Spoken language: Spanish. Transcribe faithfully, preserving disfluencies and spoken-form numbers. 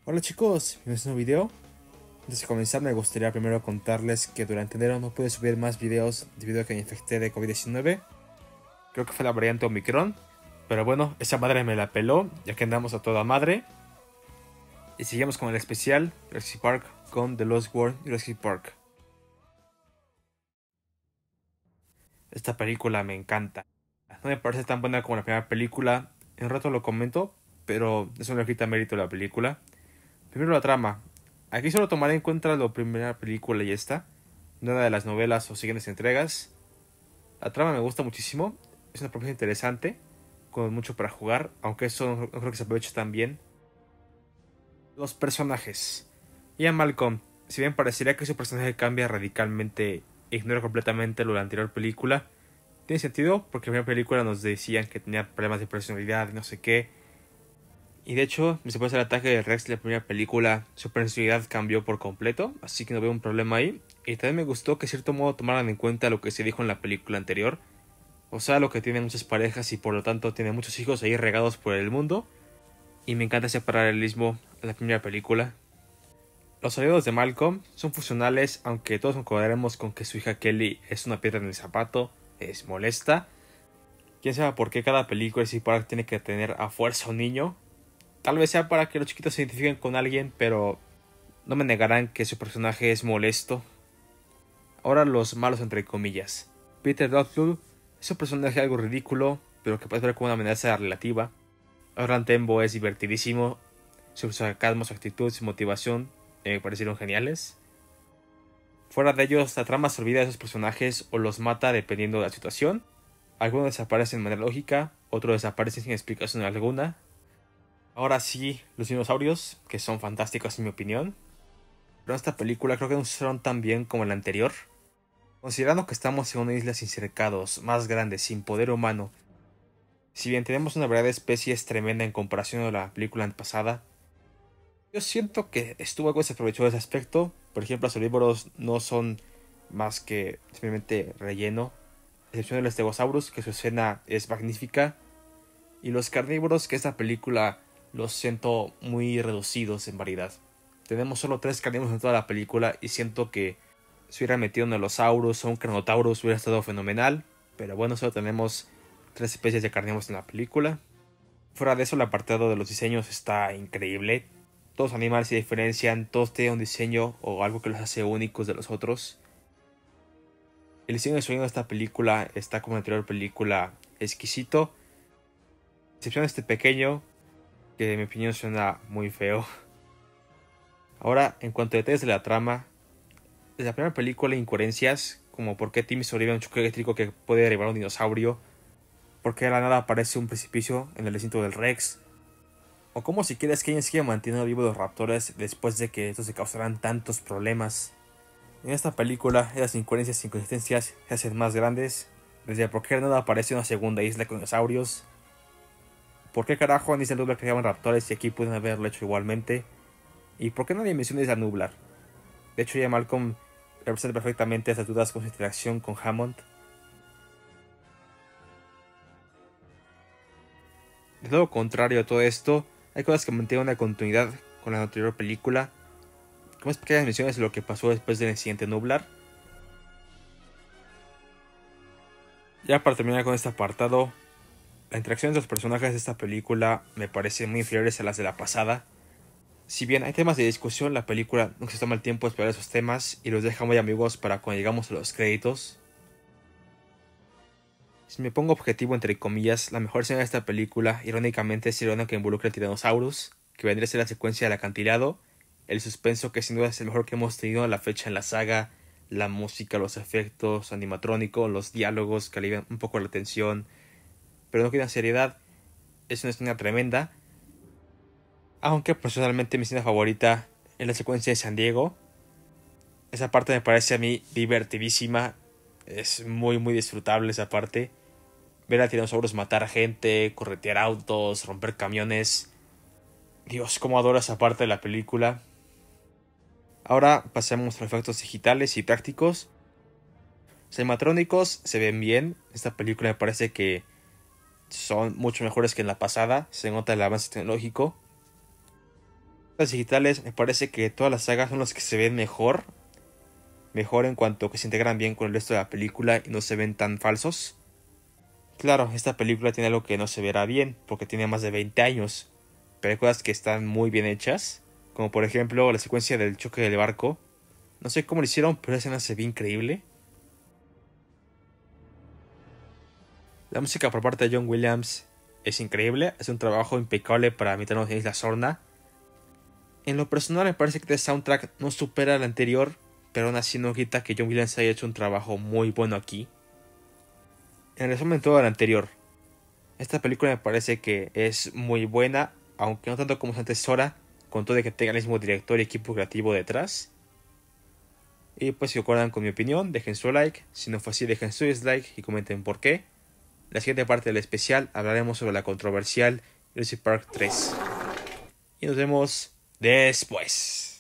Hola chicos, bienvenidos a un nuevo video. Antes de comenzar me gustaría primero contarles que durante enero no pude subir más videos debido a que me infecté de COVID diecinueve. Creo que fue la variante Omicron, pero bueno, esa madre me la peló ya que andamos a toda madre. Y seguimos con el especial Jurassic Park con The Lost World Jurassic Park. Esta película me encanta. No me parece tan buena como la primera película, en un rato lo comento, pero eso no le quita mérito a la película. Primero la trama. Aquí solo tomaré en cuenta la primera película y esta, nada de las novelas o siguientes entregas. La trama me gusta muchísimo, es una propuesta interesante, con mucho para jugar, aunque eso no, no creo que se aproveche tan bien. Los personajes. Ian Malcolm, si bien parecería que su personaje cambia radicalmente e ignora completamente lo de la anterior película, tiene sentido porque en la primera película nos decían que tenía problemas de personalidad y no sé qué. Y de hecho, después del ataque de Rex de la primera película, su personalidad cambió por completo, así que no veo un problema ahí. Y también me gustó que de cierto modo tomaran en cuenta lo que se dijo en la película anterior. O sea, lo que tiene muchas parejas y por lo tanto tiene muchos hijos ahí regados por el mundo. Y me encanta ese paralelismo a la primera película. Los aliados de Malcolm son funcionales, aunque todos concordaremos con que su hija Kelly es una piedra en el zapato, es molesta. Quién sabe por qué cada película de Park tiene que tener a fuerza un niño. Tal vez sea para que los chiquitos se identifiquen con alguien, pero no me negarán que su personaje es molesto. Ahora los malos entre comillas. Peter Douglas es un personaje algo ridículo, pero que puede ver como una amenaza relativa. Orlan Tembo es divertidísimo. Su sarcasmo, su actitud, su motivación eh, me parecieron geniales. Fuera de ellos, la trama se olvida de esos personajes o los mata dependiendo de la situación. Algunos desaparecen de manera lógica, otros desaparecen sin explicación alguna. Ahora sí, los dinosaurios, que son fantásticos en mi opinión. Pero en esta película creo que no se usaron tan bien como en la anterior. Considerando que estamos en una isla sin cercados, más grande, sin poder humano. Si bien tenemos una variedad de especies tremenda en comparación a la película pasada, yo siento que estuvo algo desaprovechado ese aspecto. Por ejemplo, los herbívoros no son más que simplemente relleno, a excepción del Stegosaurus, que su escena es magnífica. Y los carnívoros, que esta película los siento muy reducidos en variedad. Tenemos solo tres carnívoros en toda la película y siento que si hubiera metido un Allosaurus o un Carnotaurus hubiera estado fenomenal. Pero bueno, solo tenemos tres especies de carnívoros en la película. Fuera de eso, el apartado de los diseños está increíble. Todos los animales se diferencian, todos tienen un diseño o algo que los hace únicos de los otros. El diseño de sonido de esta película está como en la anterior película exquisito. Excepción de este pequeño, que en mi opinión suena muy feo. Ahora, en cuanto a detalles de la trama, desde la primera película incoherencias, como por qué Timmy sobrevive a un choque eléctrico que puede derribar a un dinosaurio, por qué de la nada aparece un precipicio en el recinto del Rex, o cómo si quieres que sigue manteniendo vivos los raptores después de que estos se causaran tantos problemas. En esta película, esas incoherencias e inconsistencias se hacen más grandes, desde por qué de la nada aparece una segunda isla con dinosaurios. ¿Por qué carajo en Isla Nublar creaban raptores y aquí pueden haberlo hecho igualmente? ¿Y por qué nadie menciona Isla Nublar? De hecho, ya Malcolm representa perfectamente esas dudas con su interacción con Hammond. De lo contrario a todo esto, hay cosas que mantienen una continuidad con la anterior película, como es pequeñas menciones de lo que pasó después del incidente Nublar. Ya para terminar con este apartado, la interacción de los personajes de esta película me parecen muy inferiores a las de la pasada. Si bien hay temas de discusión, la película no se toma el tiempo de explorar esos temas y los deja muy amigos para cuando llegamos a los créditos. Si me pongo objetivo entre comillas, la mejor escena de esta película, irónicamente, es una que involucra al Tyrannosaurus, que vendría a ser la secuencia del acantilado, el suspenso que sin duda es el mejor que hemos tenido a la fecha en la saga, la música, los efectos animatrónicos, los diálogos que alivian un poco la tensión, pero no queda seriedad. Es una escena tremenda. Aunque personalmente mi escena favorita es la secuencia de San Diego. Esa parte me parece a mí divertidísima. Es muy muy disfrutable esa parte. Ver a tiranosaurus matar a gente, corretear autos, romper camiones. Dios, cómo adoro esa parte de la película. Ahora pasemos a los efectos digitales y prácticos. Los animatrónicos se ven bien. Esta película me parece que son mucho mejores que en la pasada. Se nota el avance tecnológico. Las digitales me parece que todas las sagas son las que se ven mejor. Mejor en cuanto que se integran bien con el resto de la película y no se ven tan falsos. Claro, esta película tiene algo que no se verá bien porque tiene más de veinte años. Pero hay cosas que están muy bien hechas. Como por ejemplo la secuencia del choque del barco. No sé cómo lo hicieron, pero esa escena se ve increíble. La música por parte de John Williams es increíble. Es un trabajo impecable para meternos en Isla Sorna. En lo personal me parece que este soundtrack no supera al anterior, pero aún así no quita que John Williams haya hecho un trabajo muy bueno aquí. En resumen todo lo anterior, esta película me parece que es muy buena, aunque no tanto como su antecesora, con todo de que tenga el mismo director y equipo creativo detrás. Y pues si concuerdan con mi opinión, dejen su like, si no fue así dejen su dislike y comenten por qué. En la siguiente parte del especial hablaremos sobre la controversial Jurassic Park tres. Y nos vemos después.